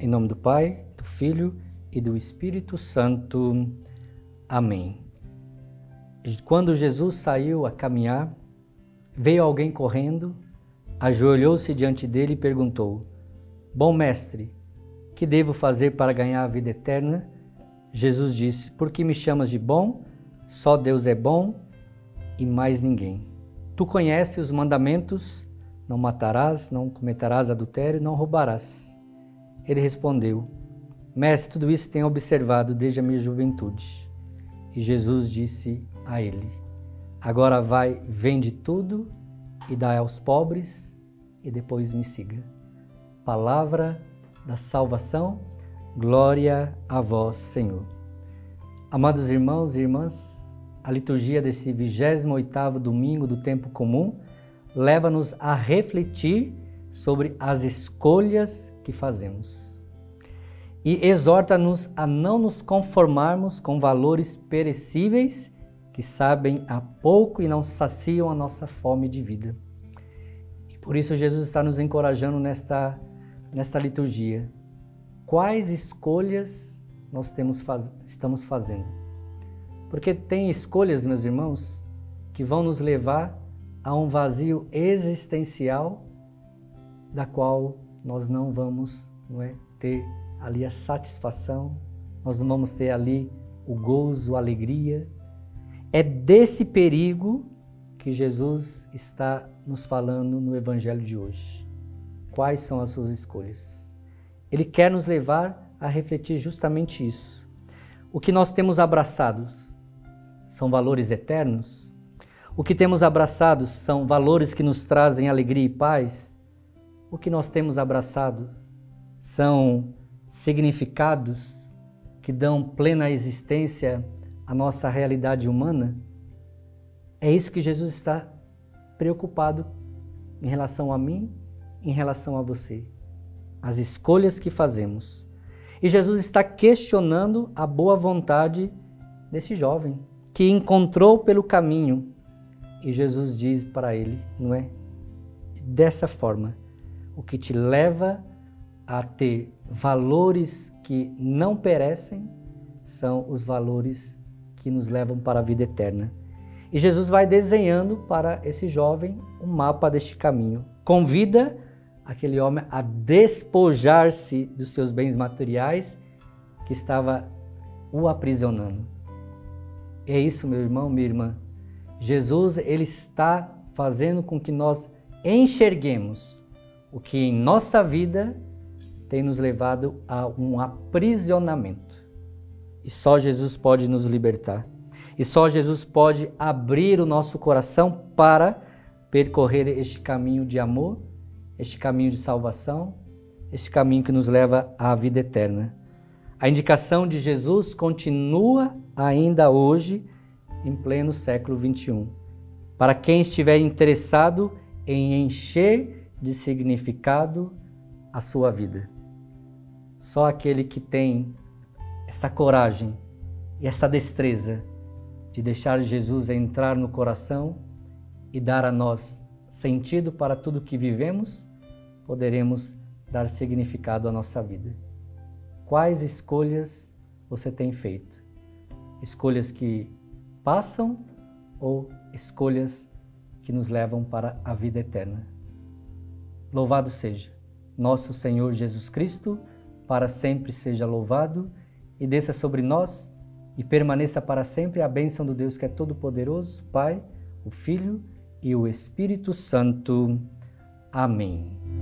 Em nome do Pai, do Filho e do Espírito Santo. Amém. Quando Jesus saiu a caminhar, veio alguém correndo, ajoelhou-se diante dele e perguntou: Bom mestre, que devo fazer para ganhar a vida eterna? Jesus disse: Por que me chamas de bom? Só Deus é bom e mais ninguém. Tu conheces os mandamentos: não matarás, não cometerás adultério, não roubarás. Ele respondeu: Mestre, tudo isso tenho observado desde a minha juventude. E Jesus disse a ele: Agora vai, vende tudo e dá aos pobres e depois me siga. Palavra da salvação, glória a vós, Senhor. Amados irmãos e irmãs, a liturgia desse 28º domingo do tempo comum leva-nos a refletir sobre as escolhas que fazemos e exorta-nos a não nos conformarmos com valores perecíveis que sabem a pouco e não saciam a nossa fome de vida. E por isso Jesus está nos encorajando nesta liturgia. Quais escolhas nós estamos fazendo? Porque tem escolhas, meus irmãos, que vão nos levar a um vazio existencial da qual nós não vamos ter ali a satisfação, nós não vamos ter ali o gozo, a alegria. É desse perigo que Jesus está nos falando no Evangelho de hoje. Quais são as suas escolhas? Ele quer nos levar a refletir justamente isso. O que nós temos abraçados são valores eternos? O que temos abraçados são valores que nos trazem alegria e paz? O que nós temos abraçado são significados que dão plena existência à nossa realidade humana? É isso que Jesus está preocupado em relação a mim, em relação a você. As escolhas que fazemos. E Jesus está questionando a boa vontade desse jovem que encontrou pelo caminho. E Jesus diz para ele, não é? Dessa forma, o que te leva a ter valores que não perecem são os valores que nos levam para a vida eterna. E Jesus vai desenhando para esse jovem um mapa deste caminho. Convida aquele homem a despojar-se dos seus bens materiais que estava o aprisionando. É isso, meu irmão, minha irmã. Jesus, ele está fazendo com que nós enxerguemos o que em nossa vida tem nos levado a um aprisionamento. E só Jesus pode nos libertar. E só Jesus pode abrir o nosso coração para percorrer este caminho de amor, este caminho de salvação, este caminho que nos leva à vida eterna. A indicação de Jesus continua ainda hoje, em pleno século XXI. Para quem estiver interessado em encher de significado a sua vida. Só aquele que tem essa coragem e essa destreza de deixar Jesus entrar no coração e dar a nós sentido para tudo que vivemos, poderemos dar significado à nossa vida. Quais escolhas você tem feito? Escolhas que passam ou escolhas que nos levam para a vida eterna? Louvado seja nosso Senhor Jesus Cristo, para sempre seja louvado, e desça sobre nós e permaneça para sempre a bênção do Deus que é todo-poderoso, Pai, o Filho e o Espírito Santo. Amém.